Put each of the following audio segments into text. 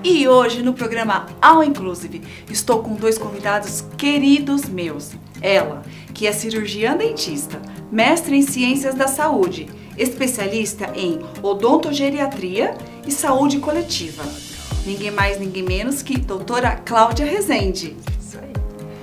E hoje no programa All Inclusive estou com dois convidados queridos meus. Ela, que é cirurgiã dentista, mestre em ciências da saúde, especialista em odontogeriatria e saúde coletiva. Ninguém mais, ninguém menos que doutora Cláudia Rezende. Isso aí.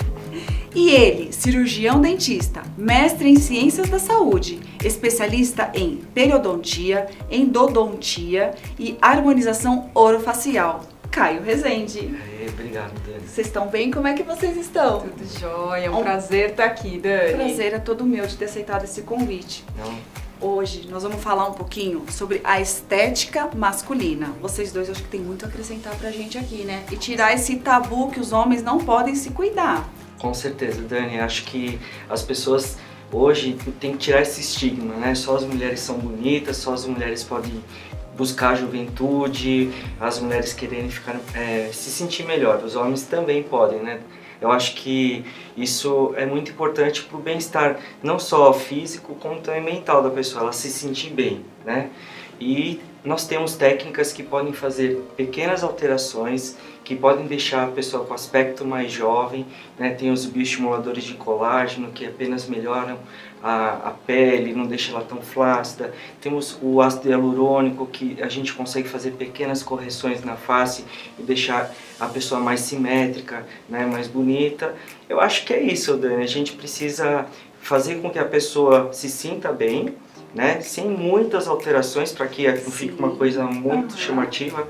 E ele, cirurgião dentista, mestre em ciências da saúde, especialista em periodontia, endodontia e harmonização orofacial, Caio Rezende. Obrigado, Dani. Vocês estão bem? Como é que vocês estão? Tudo jóia, é um prazer estar aqui, Dani. O prazer é todo meu de ter aceitado esse convite. Hoje nós vamos falar um pouquinho sobre a estética masculina. Vocês dois acho que tem muito a acrescentar pra gente aqui, né? E tirar esse tabu que os homens não podem se cuidar. Com certeza, Dani. Acho que as pessoas hoje têm que tirar esse estigma, né? Só as mulheres são bonitas, só as mulheres podem buscar a juventude, as mulheres quererem se sentir melhor. Os homens também podem, né? Eu acho que isso é muito importante para o bem-estar, não só físico, como também mental da pessoa, ela se sentir bem, né? E nós temos técnicas que podem fazer pequenas alterações, que podem deixar a pessoa com aspecto mais jovem, né? Tem os bioestimuladores de colágeno, que apenas melhoram a pele, não deixa ela tão flácida. Temos o ácido hialurônico, que a gente consegue fazer pequenas correções na face e deixar a pessoa mais simétrica, né? Mais bonita. Eu acho que é isso, Dani. A gente precisa fazer com que a pessoa se sinta bem, né? Sem muitas alterações, para que não fique uma coisa muito chamativa.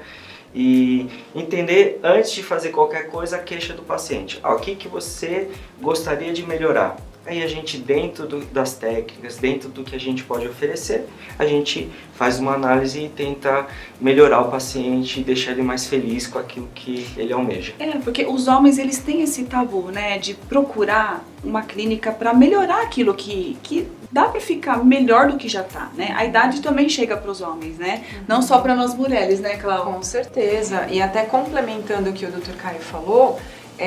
E entender antes de fazer qualquer coisa a queixa do paciente. O que você gostaria de melhorar? Aí a gente, dentro das técnicas, dentro do que a gente pode oferecer, a gente faz uma análise e tenta melhorar o paciente e deixar ele mais feliz com aquilo que ele almeja. Porque os homens eles têm esse tabu, né, de procurar uma clínica para melhorar aquilo que dá para ficar melhor do que já tá, né? A idade também chega para os homens, né? Não só para nós mulheres, né, Cláudia? Com certeza. E até complementando o que o Dr. Caio falou,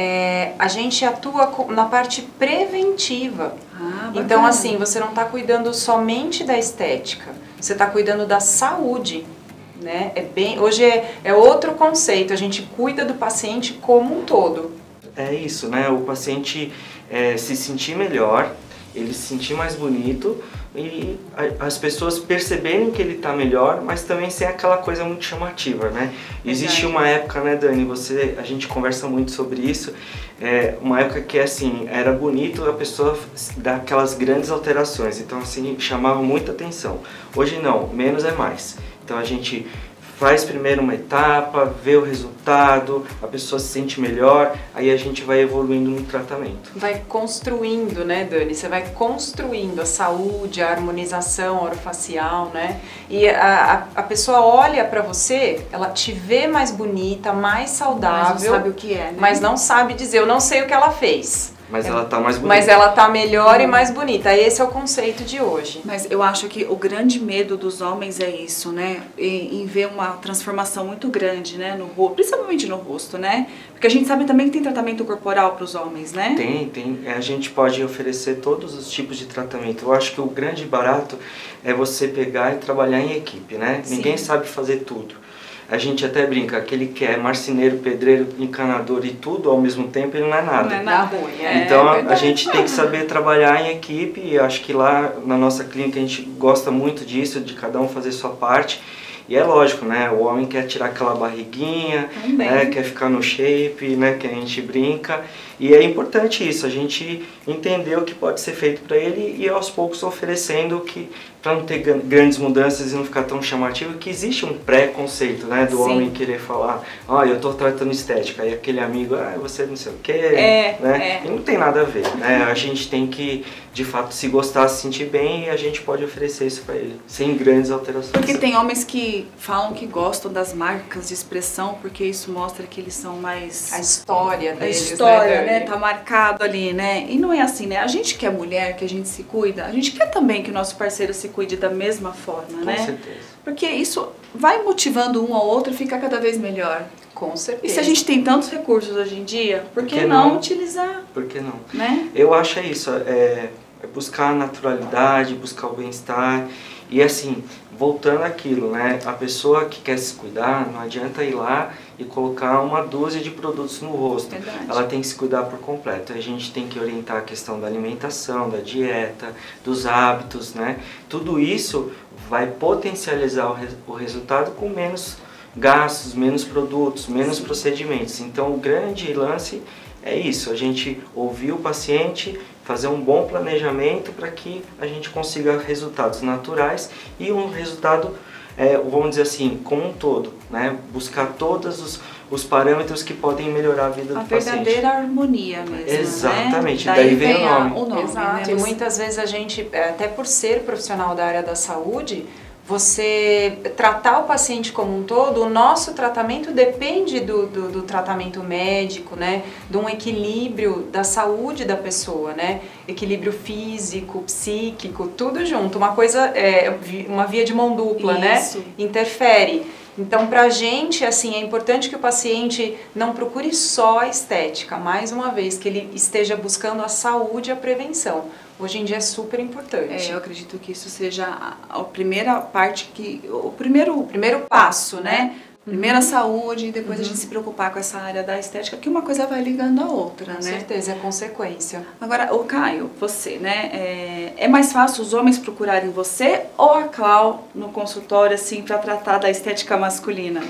a gente atua na parte preventiva. Então, assim, você não está cuidando somente da estética, você está cuidando da saúde, né? Hoje é outro conceito, a gente cuida do paciente como um todo. É isso, né? O paciente se sentir melhor, ele se sentir mais bonito e as pessoas perceberem que ele está melhor, mas também sem aquela coisa muito chamativa, né? Existe uma época, né, Dani, a gente conversa muito sobre isso, uma época que assim, era bonito a pessoa dar aquelas grandes alterações, então assim, chamava muita atenção. Hoje não, menos é mais. Então a gente faz primeiro uma etapa, vê o resultado, a pessoa se sente melhor, aí a gente vai evoluindo no tratamento. Vai construindo, né, Dani? Você vai construindo a saúde, a harmonização orofacial, né? E a pessoa olha pra você, ela te vê mais bonita, mais saudável. Mas não sabe o que é, né? Mas não sabe dizer, eu não sei o que ela fez. Mas ela tá mais bonita. Mas ela tá melhor e mais bonita. Esse é o conceito de hoje. Mas eu acho que o grande medo dos homens é isso, né? Em ver uma transformação muito grande, né? No rosto, principalmente no rosto, né? Porque a gente sabe também que tem tratamento corporal para os homens, né? Tem. A gente pode oferecer todos os tipos de tratamento. Eu acho que o grande barato é você pegar e trabalhar em equipe, né? Sim. Ninguém sabe fazer tudo. A gente até brinca, aquele que é marceneiro, pedreiro, encanador e tudo ao mesmo tempo, ele não é nada. Não é nada ruim. Então a gente tem que saber trabalhar em equipe e acho que lá na nossa clínica a gente gosta muito disso, de cada um fazer sua parte. E é lógico, né? O homem quer tirar aquela barriguinha, né? Quer ficar no shape, né? Que a gente brinca. E é importante isso, a gente entender o que pode ser feito para ele e aos poucos oferecendo que, para não ter grandes mudanças e não ficar tão chamativo, que existe um preconceito, né? Do homem querer falar, eu tô tratando estética, e aquele amigo, você não sei o quê, né? E não tem nada a ver, né? A gente tem que, de fato, se gostar, se sentir bem e a gente pode oferecer isso para ele, sem grandes alterações. Porque tem homens que falam que gostam das marcas de expressão, porque isso mostra que eles são mais... A história deles, a história, né? Tá marcado ali, né? E não é assim, né? A gente que é mulher, que a gente se cuida, a gente quer também que o nosso parceiro se cuide da mesma forma, né? Com certeza. Porque isso vai motivando um ao outro e fica cada vez melhor. Com certeza. E se a gente tem tantos recursos hoje em dia, por que não utilizar? Por que não? Né? Eu acho isso, é buscar a naturalidade, buscar o bem-estar E assim, voltando àquilo, né? A pessoa que quer se cuidar, não adianta ir lá e colocar uma dúzia de produtos no rosto. Verdade. Ela tem que se cuidar por completo. A gente tem que orientar a questão da alimentação, da dieta, dos hábitos, né? Tudo isso vai potencializar o resultado com menos gastos, menos produtos, menos procedimentos. Então o grande lance é isso, a gente ouvir o paciente, fazer um bom planejamento para que a gente consiga resultados naturais e um resultado, vamos dizer assim, como um todo, né? Buscar todos os parâmetros que podem melhorar a vida do paciente. A verdadeira harmonia mesmo, exatamente, né? daí vem o nome. Exato, né? E muitas vezes a gente, até por ser profissional da área da saúde, você tratar o paciente como um todo, o nosso tratamento depende do tratamento médico, né? De um equilíbrio da saúde da pessoa, né? Equilíbrio físico, psíquico, tudo junto. Uma coisa, uma via de mão dupla, Isso. né? Interfere. Então, pra gente, assim, é importante que o paciente não procure só a estética, mais uma vez, que ele esteja buscando a saúde e a prevenção. Hoje em dia é super importante. Eu acredito que isso seja a primeira parte, o primeiro passo, né? Primeiro a saúde e depois a gente se preocupar com essa área da estética, que uma coisa vai ligando a outra, né? Com certeza, é consequência. Agora, o Caio, você, né? É mais fácil os homens procurarem você ou a Clau no consultório, assim, para tratar da estética masculina?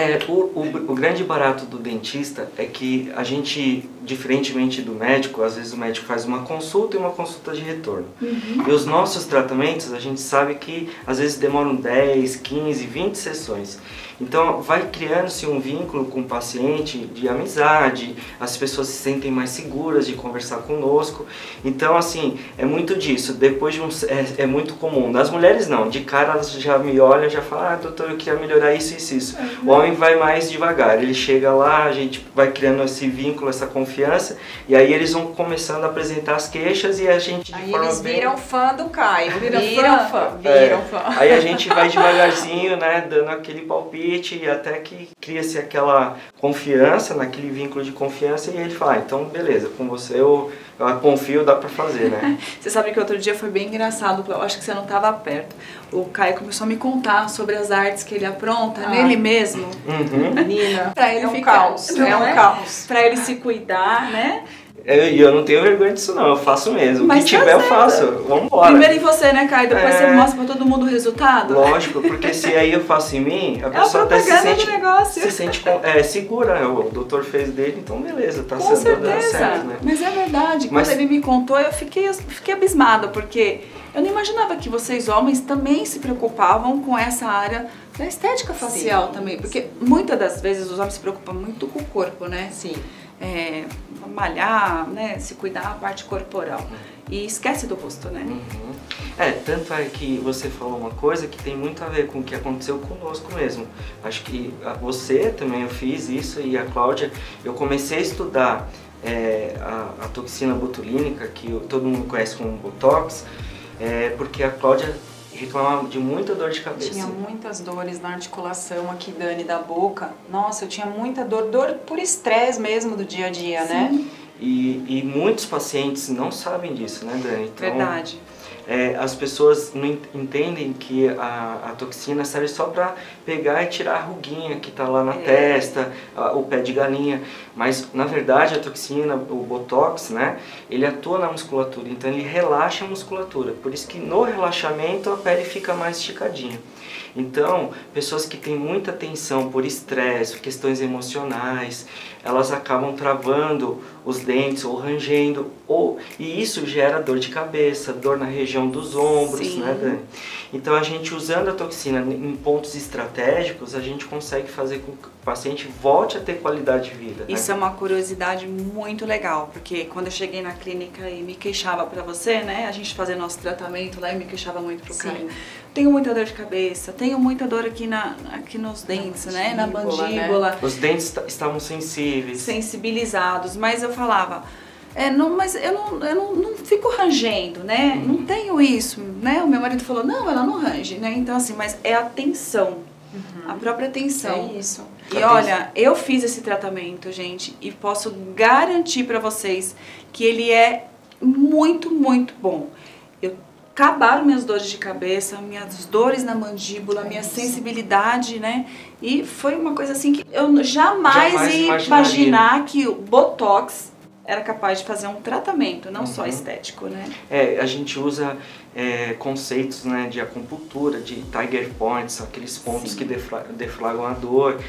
O grande barato do dentista é que a gente, diferentemente do médico, às vezes o médico faz uma consulta e uma consulta de retorno. E os nossos tratamentos, a gente sabe que às vezes demoram 10, 15, 20 sessões. Então vai criando-se um vínculo com o paciente de amizade, as pessoas se sentem mais seguras de conversar conosco. Então assim, é muito disso. Depois de é muito comum. Das mulheres não, de cara elas já me olham, já falam, doutor, eu queria melhorar isso, isso, isso. O homem vai mais devagar, ele chega lá, a gente vai criando esse vínculo, essa confiança, e aí eles vão começando a apresentar as queixas e a gente Aí eles viram fã do Caio, viram fã. Aí a gente vai devagarzinho, né, dando aquele palpite e até que cria-se aquela confiança, naquele vínculo de confiança, e ele fala, então beleza, com você eu confio, dá pra fazer, né? Você sabe que outro dia foi bem engraçado, eu acho que você não estava perto. O Caio começou a me contar sobre as artes que ele apronta nele mesmo. Menina, Pra ele é um ficar, caos, é um caos. Pra ele se cuidar, né? Eu não tenho vergonha disso não, eu faço mesmo. Mas o que tiver eu faço, vamos embora. Primeiro em você, né, Caio? Depois você mostra pra todo mundo o resultado. Lógico, porque se aí eu faço em mim, a pessoa até se sente segura. O doutor fez dele, então beleza, tá Com dando certeza, certo, né? Mas é verdade, quando ele me contou, eu fiquei abismada, porque eu não imaginava que vocês homens também se preocupavam com essa área da estética facial também, porque muitas das vezes os homens se preocupam muito com o corpo, né? Sim. Malhar, né, se cuidar da parte corporal e esquece do rosto, né? Tanto é que você falou uma coisa que tem muito a ver com o que aconteceu conosco mesmo. Acho que você também, eu fiz isso, e a Cláudia, eu comecei a estudar a toxina botulínica, que todo mundo conhece como Botox, porque a Cláudia reclamava de muita dor de cabeça. Tinha muitas dores na articulação aqui, Dani, da boca. Nossa, eu tinha muita dor por estresse mesmo do dia a dia, né? E muitos pacientes não sabem disso, né, Dani? Então, Verdade. As pessoas não entendem que a toxina serve só para pegar e tirar a ruguinha que está lá na testa, o pé de galinha. Mas, na verdade, a toxina, o Botox, né, ele atua na musculatura, então ele relaxa a musculatura. Por isso que no relaxamento a pele fica mais esticadinha. Então, pessoas que têm muita tensão por estresse, questões emocionais, elas acabam travando os dentes ou rangendo, e isso gera dor de cabeça, dor na região dos ombros, né, Dani? Então a gente, usando a toxina em pontos estratégicos, a gente consegue fazer com que o paciente volte a ter qualidade de vida. Isso é uma curiosidade muito legal, porque quando eu cheguei na clínica e me queixava pra você, né, a gente fazia nosso tratamento lá e me queixava muito pro Caio. Tenho muita dor de cabeça, tenho muita dor aqui nos dentes, né, na mandíbula. Né? Os dentes estavam sensíveis. Sensibilizados, mas eu falava, mas eu não fico rangendo, né, não tenho isso, né, o meu marido falou, não, ela não range, né, então assim, mas é a tensão, a própria tensão. É isso. E olha, eu fiz esse tratamento, gente, e posso garantir pra vocês que ele é muito, muito bom. acabaram minhas dores de cabeça, minhas dores na mandíbula, minha sensibilidade, né? E foi uma coisa assim que eu jamais ia imaginar que o Botox era capaz de fazer um tratamento, não só estético, né? A gente usa conceitos, né, de acupuntura, de Tiger Points, aqueles pontos que deflagram a dor,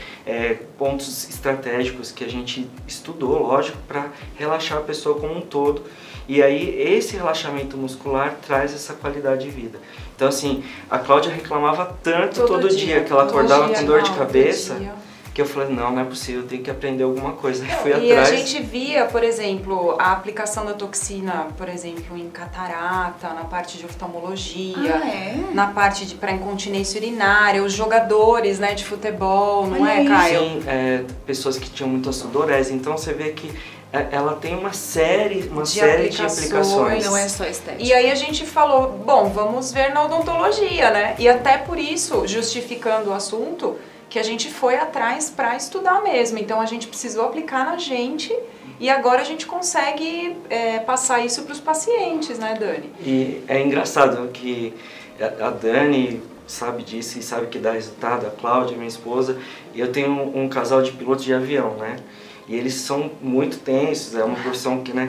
pontos estratégicos que a gente estudou, lógico, para relaxar a pessoa como um todo. E aí esse relaxamento muscular traz essa qualidade de vida. Então assim, a Cláudia reclamava tanto todo dia que ela acordava com dor de cabeça, que eu falei, não é possível, eu tenho que aprender alguma coisa. Fui atrás. A gente via, por exemplo, a aplicação da toxina, por exemplo, em catarata, na parte de oftalmologia, na parte de para incontinência urinária, os jogadores, né, de futebol, não é, Caio? Sim, pessoas que tinham muita sudorese, então você vê que ela tem uma série de aplicações. Não é só estética. E aí a gente falou, bom, vamos ver na odontologia, né? E até por isso, justificando o assunto, que a gente foi atrás para estudar mesmo. Então a gente precisou aplicar na gente e agora a gente consegue passar isso para os pacientes, né, Dani? E é engraçado que a Dani sabe disso e sabe que dá resultado, a Cláudia, minha esposa, e eu tenho um casal de pilotos de avião, né? E eles são muito tensos, é uma profissão que, né?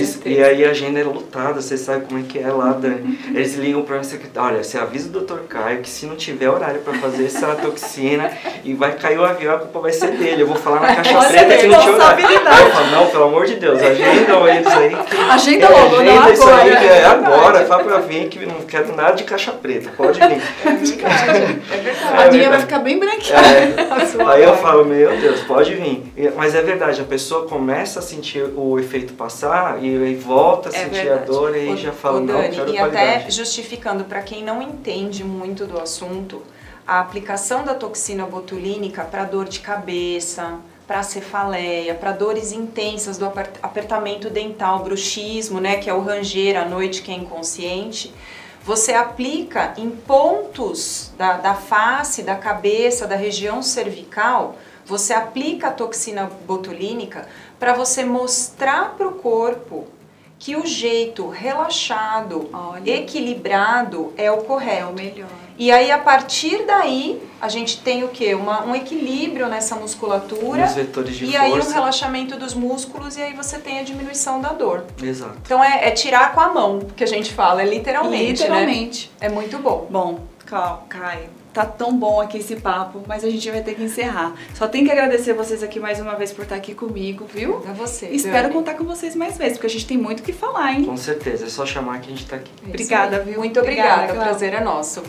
E aí a agenda é lotada, você sabe como é que é lá, Dani. Eles ligam para mim e dizem, olha, você avisa o Dr. Caio que se não tiver horário para fazer essa toxina e vai cair o avião, a culpa vai ser dele. Eu vou falar na caixa preta que não tinha horário. Eu falo, não, pelo amor de Deus, agendam eles aí. Agenda logo, não agora. Isso aí, agora, fala pra vir que não quero nada de caixa preta, pode vir. É verdade. A minha vai ficar bem branquinha. Aí eu falo, meu Deus, pode vir. Mas é verdade. A pessoa começa a sentir o efeito passar e volta a sentir a dor e aí já fala, não, Dani, quero e qualidade. até justificando, para quem não entende muito do assunto, a aplicação da toxina botulínica para dor de cabeça, para cefaleia, para dores intensas do apertamento dental, bruxismo, né, que é o ranger à noite que é inconsciente, você aplica em pontos da face, da cabeça, da região cervical. Você aplica a toxina botulínica para você mostrar para o corpo que o jeito relaxado, equilibrado é o correto. É o melhor. E aí, a partir daí, a gente tem o quê? Um equilíbrio nessa musculatura. Os vetores de aí força. um relaxamento dos músculos e aí você tem a diminuição da dor. Exato. Então é tirar com a mão, que a gente fala, é literalmente, né? É muito bom. Bom, Caio, tá tão bom aqui esse papo, mas a gente vai ter que encerrar. Só tenho que agradecer vocês aqui mais uma vez por estar aqui comigo, viu? A você. Espero contar com vocês mais vezes, porque a gente tem muito o que falar, hein? Com certeza, é só chamar que a gente tá aqui. Obrigada, viu? Muito obrigada, o prazer é nosso.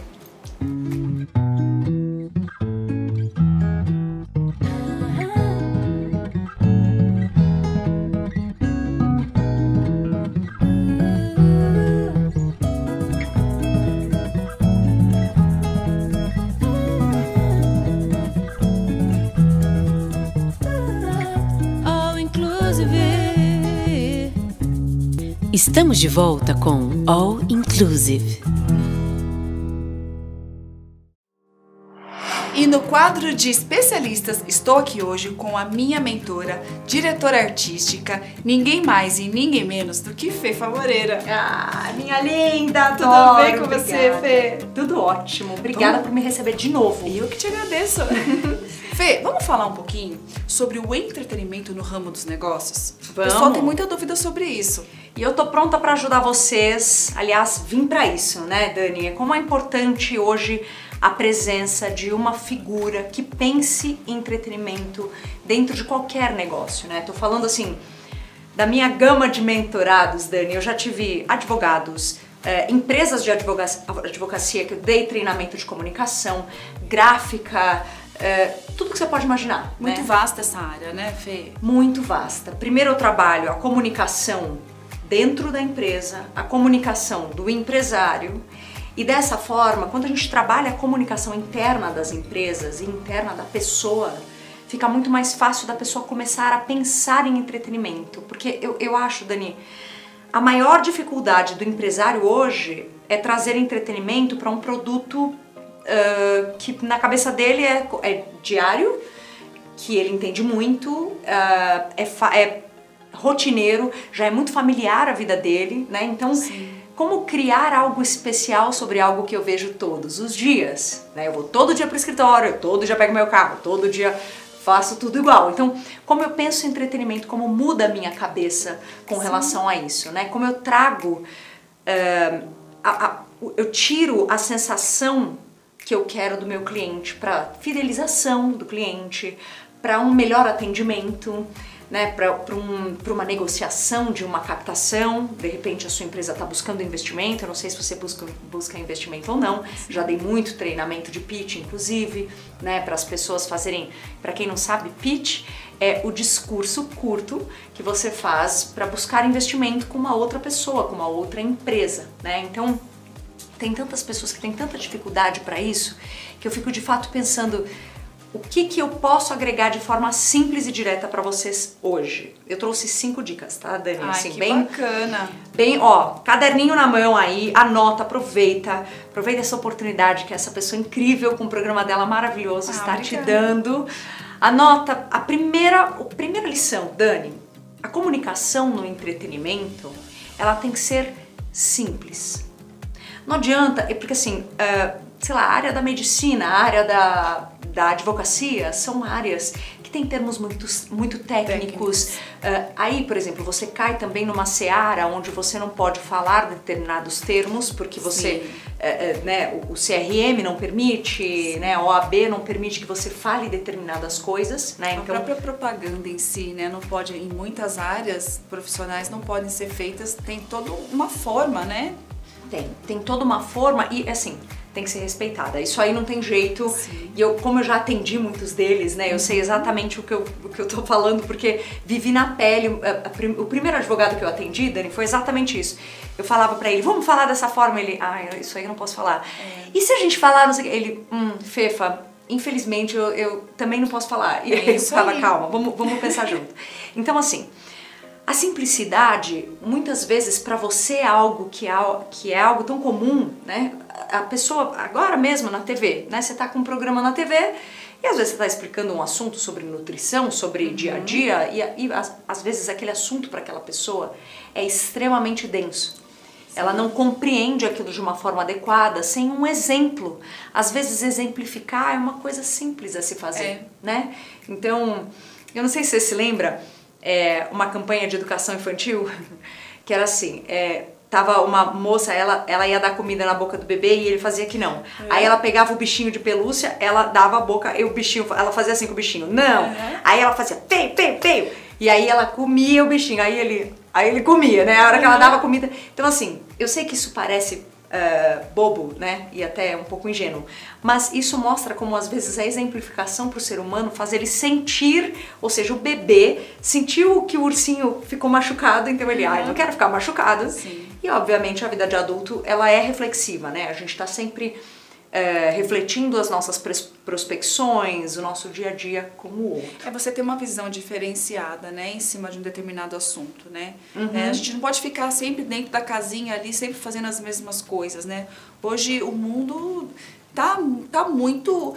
Estamos de volta com All Inclusive. E no quadro de especialistas, estou aqui hoje com a minha mentora, diretora artística, ninguém mais e ninguém menos do que Fê Favoreira. Ah, minha linda, Tudo bem com você, Fê? Tudo ótimo, obrigada por me receber de novo. Eu que te agradeço. Fê, vamos falar um pouquinho sobre o entretenimento no ramo dos negócios? Vamos. O pessoal tem muita dúvida sobre isso. E eu tô pronta para ajudar vocês, aliás, vim para isso, né, Dani? Como é importante hoje a presença de uma figura que pense em entretenimento dentro de qualquer negócio, né? Tô falando assim, da minha gama de mentorados, Dani, eu já tive advogados, empresas de advocacia que eu dei treinamento de comunicação, gráfica, tudo que você pode imaginar. Muito né? vasta essa área, né, Fê? Muito vasta. Primeiro eu trabalho a comunicação dentro da empresa, a comunicação do empresário. E dessa forma, quando a gente trabalha a comunicação interna das empresas e interna da pessoa, fica muito mais fácil da pessoa começar a pensar em entretenimento. Porque eu acho, Dani, a maior dificuldade do empresário hoje é trazer entretenimento para um produto que na cabeça dele é diário, que ele entende muito, é rotineiro, já é muito familiar a vida dele, né? Então, como criar algo especial sobre algo que eu vejo todos os dias, né? Eu vou todo dia para o escritório, todo dia pego meu carro, todo dia faço tudo igual. Então, como eu penso em entretenimento, como muda a minha cabeça com relação a isso, né? Como eu trago, eu tiro a sensação que eu quero do meu cliente para fidelização do cliente, para um melhor atendimento, né, para uma negociação de uma captação. De repente a sua empresa está buscando investimento, eu não sei se você busca investimento ou não. Já dei muito treinamento de pitch, inclusive, né, para as pessoas fazerem. Para quem não sabe, pitch é o discurso curto que você faz para buscar investimento com uma outra pessoa, com uma outra empresa, né? Então tem tantas pessoas que têm tanta dificuldade para isso que eu fico de fato pensando: o que eu posso agregar de forma simples e direta para vocês hoje? Eu trouxe 5 dicas, tá, Dani? Ai, assim, que bem bacana. Bem, ó, caderninho na mão aí, anota, aproveita essa oportunidade que essa pessoa incrível com o programa dela maravilhoso está te dando. Anota a primeira lição, Dani. A comunicação no entretenimento, ela tem que ser simples. Não adianta, porque assim, sei lá, a área da medicina, a área da advocacia são áreas que têm termos muito técnicos. Aí, por exemplo, você cai também numa seara onde você não pode falar determinados termos porque você, né, o CRM não permite, né, a OAB não permite que você fale determinadas coisas, né? Então, a própria propaganda em si, né, não pode, em muitas áreas profissionais não podem ser feitas, tem toda uma forma, né? Tem toda uma forma e, assim, tem que ser respeitada. Isso aí não tem jeito. Sim. E como eu já atendi muitos deles, né, eu sei exatamente o que eu tô falando, porque vivi na pele. O primeiro advogado que eu atendi, Dani, foi exatamente isso. Eu falava pra ele, vamos falar dessa forma? Ele, isso aí eu não posso falar. E se a gente falar, não sei o que? Ele, Fefa, infelizmente eu também não posso falar. E ele ficava, calma, vamos pensar junto. Então, assim, a simplicidade, muitas vezes, para você é algo que é algo tão comum, né? A pessoa, agora mesmo na TV, né? Você tá com um programa na TV e às vezes você tá explicando um assunto sobre nutrição, sobre dia a dia, e às vezes aquele assunto para aquela pessoa é extremamente denso. Sim. Ela não compreende aquilo de uma forma adequada, sem um exemplo. Às vezes exemplificar é uma coisa simples a se fazer, né? Então, eu não sei se você se lembra, uma campanha de educação infantil que era assim, tava uma moça, ela ia dar comida na boca do bebê e ele fazia que não. Aí ela pegava o bichinho de pelúcia, ela dava a boca e o bichinho, ela fazia assim com o bichinho, não. Aí ela fazia peio. E aí ela comia o bichinho, aí ele comia, né? A hora que ela dava comida. Então assim, eu sei que isso parece bobo, né? E até um pouco ingênuo. Mas isso mostra como às vezes a exemplificação para o ser humano faz ele sentir, ou seja, o bebê sentiu que o ursinho ficou machucado, então ele, não quero ficar machucado. Sim. E obviamente a vida de adulto, ela é reflexiva, né? A gente está sempre refletindo as nossas prospecções, o nosso dia a dia com o outro. É você ter uma visão diferenciada, né, em cima de um determinado assunto, né? A gente não pode ficar sempre dentro da casinha ali, sempre fazendo as mesmas coisas, né? Hoje o mundo tá muito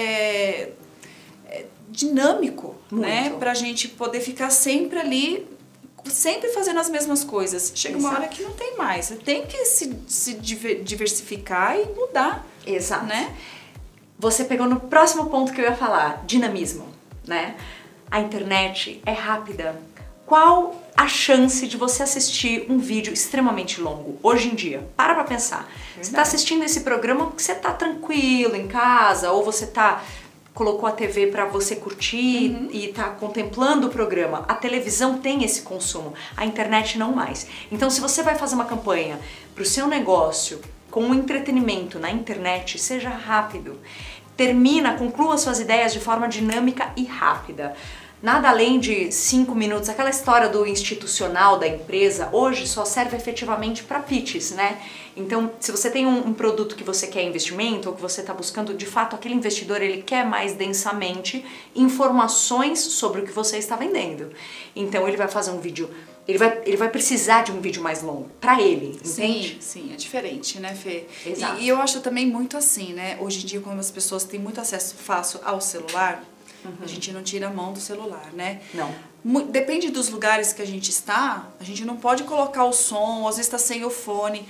dinâmico, né? Pra gente poder ficar sempre ali, sempre fazendo as mesmas coisas. Chega uma hora que não tem mais. Você tem que se diversificar e mudar. Exato. Né? Você pegou no próximo ponto que eu ia falar, dinamismo, né? A internet é rápida. Qual a chance de você assistir um vídeo extremamente longo hoje em dia? Para pra pensar. Você tá assistindo esse programa porque você tá tranquilo em casa, ou você colocou a TV para você curtir e tá contemplando o programa. A televisão tem esse consumo, a internet não mais. Então, se você vai fazer uma campanha pro seu negócio com um entretenimento na internet, seja rápido. Conclua suas ideias de forma dinâmica e rápida. Nada além de 5 minutos. Aquela história do institucional da empresa, hoje só serve efetivamente para pitches, né? Então, se você tem um produto que você quer investimento, ou que você está buscando, de fato, aquele investidor, ele quer mais densamente informações sobre o que você está vendendo. Então, ele vai fazer um vídeo, ele vai precisar de um vídeo mais longo, para ele, entende? Sim, é diferente, né, Fê? Exato. E eu acho também muito assim, né? Hoje em dia, quando as pessoas têm muito acesso fácil ao celular, a gente não tira a mão do celular, né? Não. Depende dos lugares que a gente está, a gente não pode colocar o som, às vezes está sem o fone.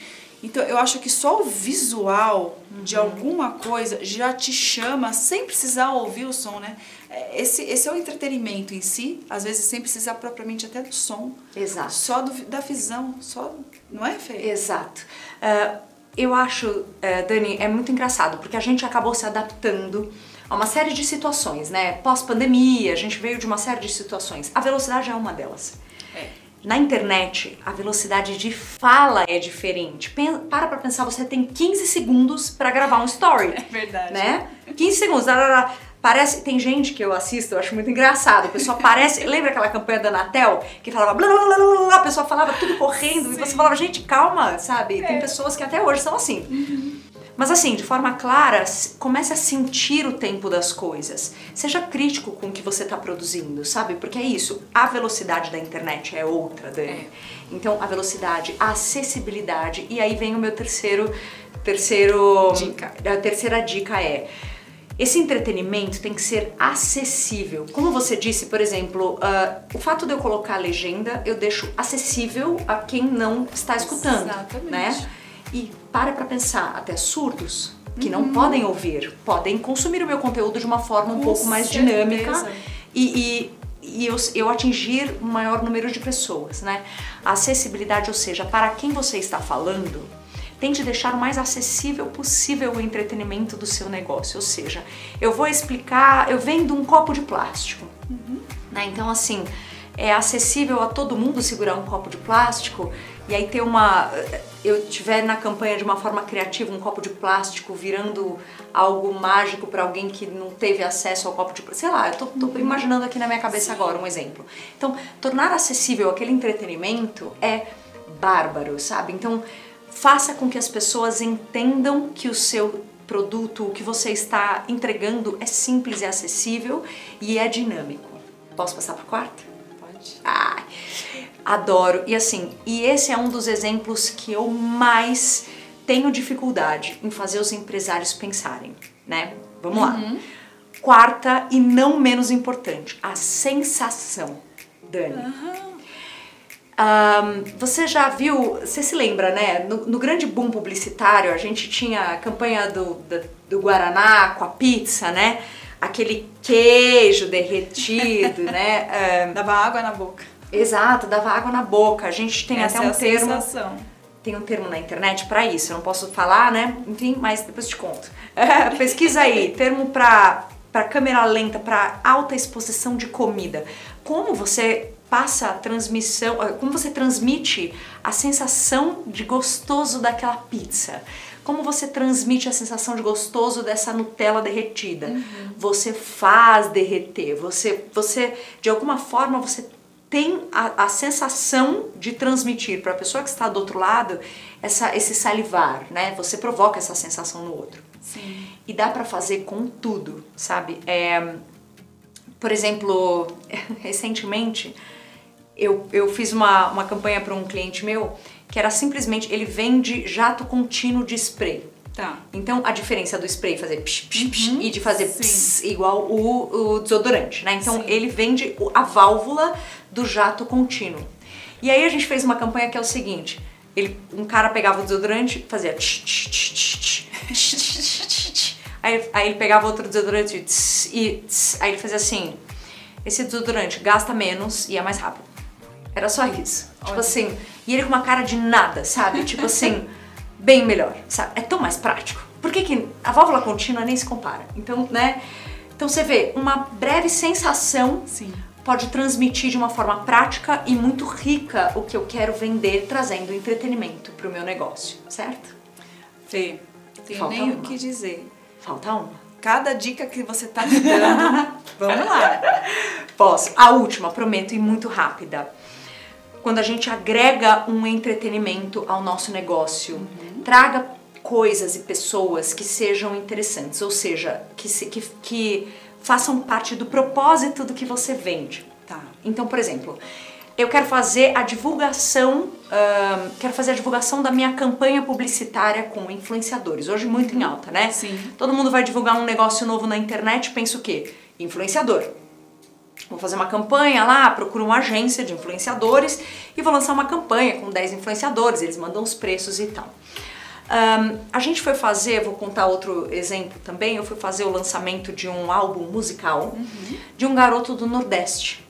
Então, eu acho que só o visual de alguma coisa já te chama sem precisar ouvir o som, né? Esse é o entretenimento em si, às vezes sem precisar propriamente até do som. Exato. Só da visão, não é, Fê? Exato. Eu acho, Dani, é muito engraçado, porque a gente acabou se adaptando a uma série de situações, né? Pós-pandemia, a gente veio de uma série de situações. A velocidade é uma delas. Na internet, a velocidade de fala é diferente. Para pra pensar, você tem 15 segundos pra gravar um story. É verdade. Né? 15 segundos. Parece, tem gente que eu assisto, eu acho muito engraçado. A pessoa parece. Lembra aquela campanha da Anatel que falava blá blá blá blá blá, a pessoa falava tudo correndo. Sim. E você falava, gente, calma, sabe? Tem pessoas que até hoje são assim. Mas assim, de forma clara, comece a sentir o tempo das coisas. Seja crítico com o que você está produzindo, sabe? Porque é isso, a velocidade da internet é outra, Dani. Então, a velocidade, a acessibilidade. E aí vem o meu terceira dica é... Esse entretenimento tem que ser acessível. Como você disse, por exemplo, o fato de eu colocar a legenda, eu deixo acessível a quem não está escutando. Exatamente. Né? E para pensar, até surdos, que não podem ouvir, podem consumir o meu conteúdo de uma forma um pouco mais dinâmica e eu atingir um maior número de pessoas, né? A acessibilidade, ou seja, para quem você está falando, tente deixar o mais acessível possível o entretenimento do seu negócio. Ou seja, eu vou explicar, eu vendo um copo de plástico, né? Então assim, é acessível a todo mundo segurar um copo de plástico e aí ter eu tiver na campanha de uma forma criativa um copo de plástico virando algo mágico para alguém que não teve acesso ao copo de plástico, sei lá, eu tô imaginando aqui na minha cabeça agora um exemplo. Então, tornar acessível aquele entretenimento é bárbaro, sabe? Então, faça com que as pessoas entendam que o seu produto, o que você está entregando é simples e acessível e é dinâmico. Posso passar para o quarto? Pode. Adoro. E assim, esse é um dos exemplos que eu mais tenho dificuldade em fazer os empresários pensarem, né? Vamos lá. Quarta e não menos importante, a sensação, Dani. Você já viu, você se lembra, né? No grande boom publicitário, a gente tinha a campanha do Guaraná com a pizza, né? Aquele queijo derretido, né? Dava água na boca. Exato, dava água na boca. A gente tem Essa até um é a termo. sensação. Tem um termo na internet pra isso. Eu não posso falar, né? Enfim, mas depois te conto. Pesquisa aí, termo pra câmera lenta, pra alta exposição de comida. Como você passa a transmissão, como você transmite a sensação de gostoso daquela pizza? Como você transmite a sensação de gostoso dessa Nutella derretida? Você faz derreter, você de alguma forma você tem a sensação de transmitir para a pessoa que está do outro lado esse salivar, né? Você provoca essa sensação no outro. Sim. E dá para fazer com tudo, sabe? Por exemplo, recentemente eu fiz uma campanha para um cliente meu que era simplesmente, ele vende jato contínuo de spray. Tá. Então a diferença do spray fazer psh, psh, psh, e de fazer pss, igual o desodorante, né? Então ele vende a válvula do jato contínuo. E aí a gente fez uma campanha que é o seguinte, um cara pegava o desodorante, fazia tch, tch, tch, tch, tch, tch, tch. Aí ele pegava outro desodorante e aí ele fazia assim, esse desodorante gasta menos e é mais rápido. Era só isso. Tipo assim, e ele com uma cara de nada, sabe? Tipo assim, bem melhor, sabe? É tão mais prático. Por que a válvula contínua nem se compara? Então, né? Então você vê, uma breve sensação pode transmitir de uma forma prática e muito rica o que eu quero vender, trazendo entretenimento para o meu negócio, certo? Fê, tenho nem o que dizer. Falta uma. Cada dica que você tá me dando, vamos lá. Posso. A última, prometo, e muito rápida. Quando a gente agrega um entretenimento ao nosso negócio, traga coisas e pessoas que sejam interessantes, ou seja, que façam parte do propósito do que você vende. Tá. Então, por exemplo, eu quero fazer a divulgação, da minha campanha publicitária com influenciadores. Hoje muito em alta, né? Sim. Todo mundo vai divulgar um negócio novo na internet, pensa o quê? Influenciador. Vou fazer uma campanha lá, procuro uma agência de influenciadores e vou lançar uma campanha com 10 influenciadores, eles mandam os preços e tal. A gente foi fazer, vou contar outro exemplo também, eu fui fazer o lançamento de um álbum musical de um garoto do Nordeste.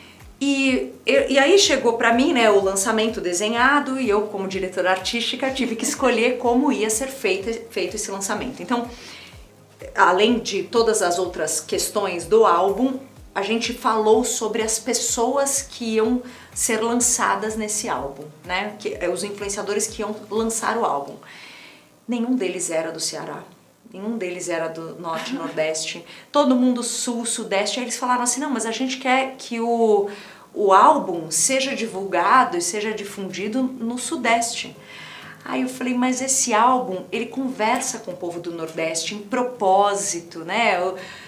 E aí chegou pra mim, né, o lançamento desenhado e eu, como diretora artística, tive que escolher como ia ser feito esse lançamento. Então, além de todas as outras questões do álbum, a gente falou sobre as pessoas que iam ser lançadas nesse álbum, né, os influenciadores que iam lançar o álbum. Nenhum deles era do Ceará. Nenhum deles era do Norte e Nordeste, todo mundo Sul, Sudeste. Aí eles falaram assim, não, mas a gente quer que o álbum seja divulgado e seja difundido no Sudeste. Aí eu falei, mas esse álbum, ele conversa com o povo do Nordeste em propósito, né?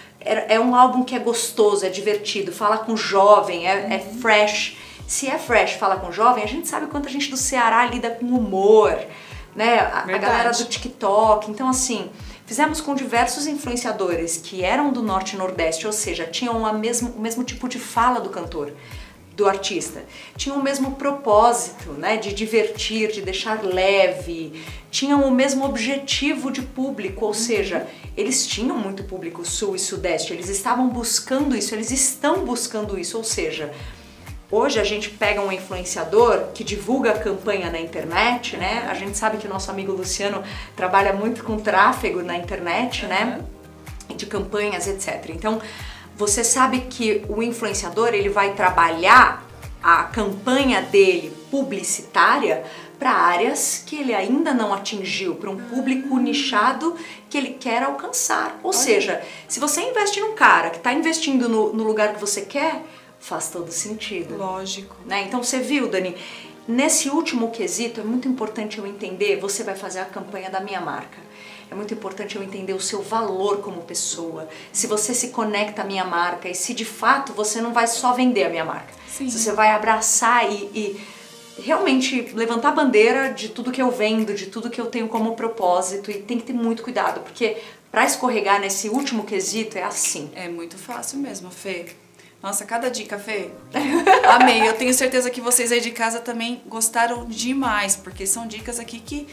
É um álbum que é gostoso, é divertido, fala com jovem, é fresh. Se é fresh, fala com jovem, a gente sabe quanto a gente do Ceará lida com humor, né? A galera do TikTok. Então, assim, fizemos com diversos influenciadores que eram do Norte e Nordeste, ou seja, tinham o mesmo tipo de fala do cantor, do artista. Tinham o mesmo propósito, né, de divertir, de deixar leve. Tinham o mesmo objetivo de público, ou seja, eles tinham muito público Sul e Sudeste. Eles estavam buscando isso, eles estão buscando isso, ou seja, hoje a gente pega um influenciador que divulga a campanha na internet, né? A gente sabe que o nosso amigo Luciano trabalha muito com tráfego na internet, né? De campanhas, etc. Então, você sabe que o influenciador, ele vai trabalhar a campanha dele publicitária para áreas que ele ainda não atingiu, para um público nichado que ele quer alcançar. Ou seja, se você investe num cara que está investindo no lugar que você quer, faz todo sentido. Lógico. Né? Então você viu, Dani, nesse último quesito é muito importante eu entender, você vai fazer a campanha da minha marca. É muito importante eu entender o seu valor como pessoa, se você se conecta à minha marca e se de fato você não vai só vender a minha marca. Sim. Se você vai abraçar e realmente levantar a bandeira de tudo que eu vendo, de tudo que eu tenho como propósito, e tem que ter muito cuidado, porque para escorregar nesse último quesito é assim. É muito fácil mesmo, Fê. Nossa, cada dica, Fê. Amei. Eu tenho certeza que vocês aí de casa também gostaram demais, porque são dicas aqui que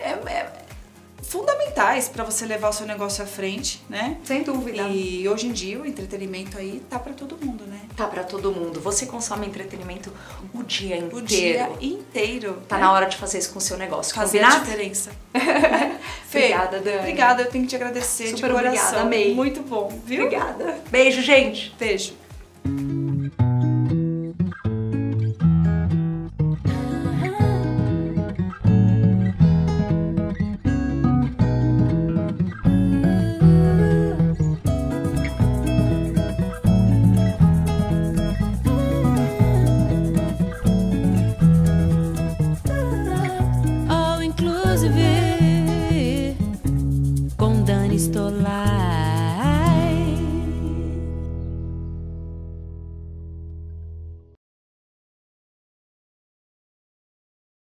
fundamentais para você levar o seu negócio à frente, né? Sem dúvida. E hoje em dia o entretenimento aí tá para todo mundo, né? Tá pra todo mundo. Você consome entretenimento o dia inteiro. O dia inteiro. Tá na hora de fazer isso com o seu negócio. Fazer Combinado? a diferença. Fê, Obrigada, Dani. Obrigada, eu tenho que te agradecer Super de coração. obrigada, amei. Muito bom, viu? Obrigada. Beijo, gente. Beijo.